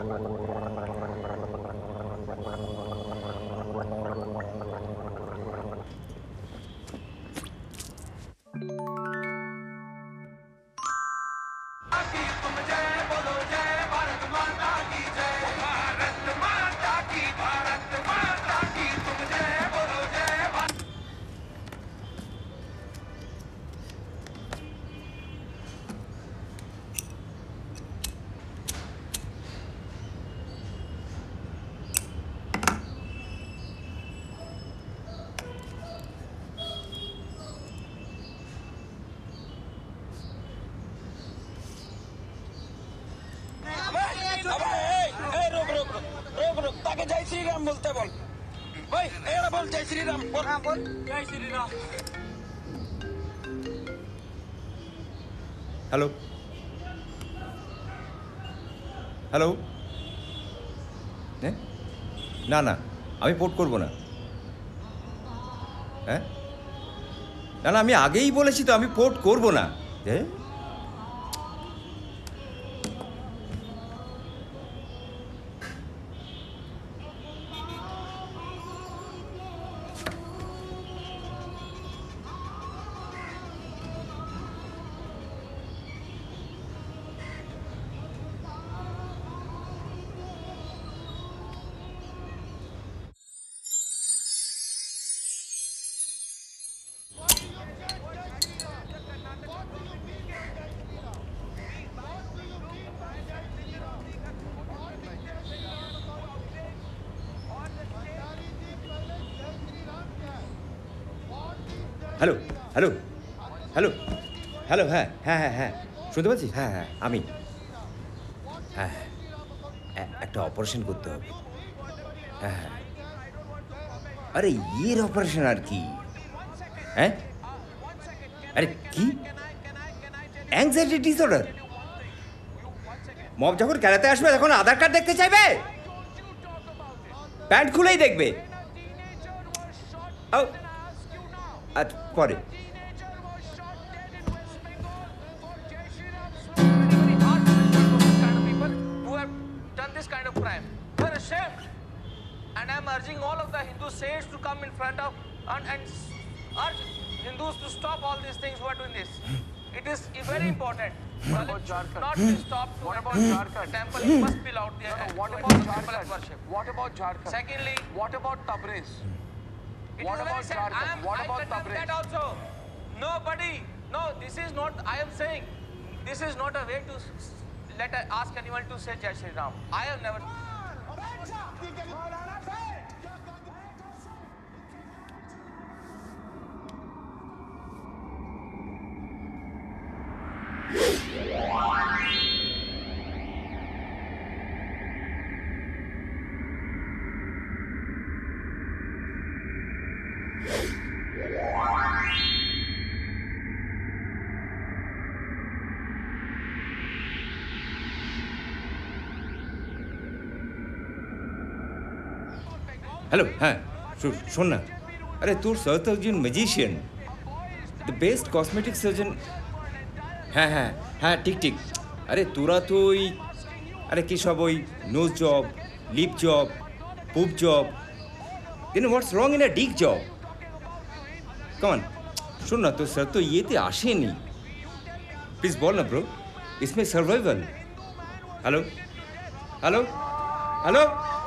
जय श्री राम बोलते बोल भाई बोल जय श्री राम बोल बोल जय श्री राम। हेलो हेलो ना ना আমি পোর্ট করব না। হ্যাঁ না না আমি আগেই বলেছি তো আমি পোর্ট করব না। হ্যালো হ্যালো হ্যালো হ্যালো হ্যাঁ হ্যাঁ হ্যাঁ হ্যাঁ শুনতে পাচ্ছিস? হ্যাঁ হ্যাঁ আমি হ্যাঁ একটা অপারেশন করতে হবে। হ্যাঁ হ্যাঁ আরে এর অপারেশন আর কি? হ্যাঁ আরে কি অ্যাংজাইটি ডিসঅর্ডার? মব যখন খেলাতে আসবে তখন আধার কার্ড দেখতে চাইবে, প্যান্ট খুলেই দেখবে। আচ্ছা পরে And I am urging all of the Hindu saints to come in front of and urge Hindus to stop all these things who are doing this. It is very important. What about Jharkhand? Not to stop. What about Jharkhand? Temple must be allowed there. What about Jharkhand? What about Jharkhand? Secondly, what about Tabriz? What about Jharkhand? What about Tabriz? That also. Nobody. No, this is not. I am saying, this is not a way to ask anyone to say Jai Shri Ram. I have never. Hello হ্যাঁ শোন না, আরে তোর sir তো একজন magician, the best cosmetic surgeon. হ্যাঁ হ্যাঁ হ্যাঁ ঠিক ঠিক। আরে তোরা তো ওই আরে কী সব ওই nose job, lip job, boob job, then what's wrong in a dick job? Come on শোন না, তোর স্যার তো ইয়েতে আসেনি, প্লিজ বল না bro, it's my survival. Hello hello hello